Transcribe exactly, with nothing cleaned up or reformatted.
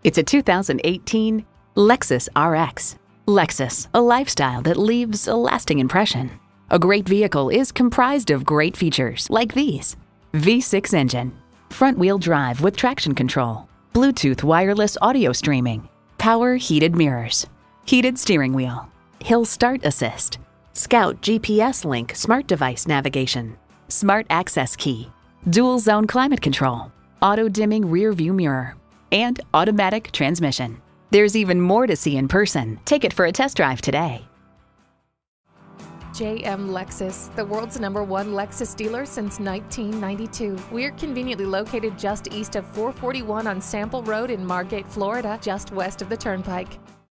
It's a two thousand eighteen Lexus R X. Lexus, a lifestyle that leaves a lasting impression. A great vehicle is comprised of great features like these: V six engine, front-wheel drive with traction control, Bluetooth wireless audio streaming, power heated mirrors, heated steering wheel, hill start assist, Scout G P S Link smart device navigation, smart access key, dual zone climate control, auto dimming rear view mirror, and automatic transmission. There's even more to see in person. Take it for a test drive today. J M Lexus, the world's number one Lexus dealer since nineteen ninety-two. We're conveniently located just east of four forty-one on Sample Road in Margate, Florida, just west of the Turnpike.